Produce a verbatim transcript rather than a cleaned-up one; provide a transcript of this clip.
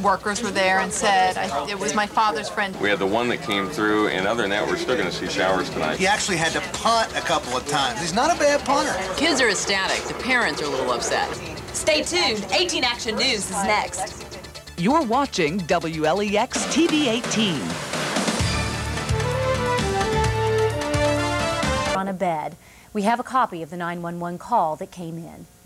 workers were there and said I, it was my father's friend. We had the one that came through, and other than that, we're still going to see showers tonight. He actually had to punt a couple of times. He's not a bad punter. Kids are ecstatic. The parents are a little upset. Stay tuned. eighteen Action News is next. You're watching W L E X T V eighteen. On a bed. We have a copy of the nine one one call that came in.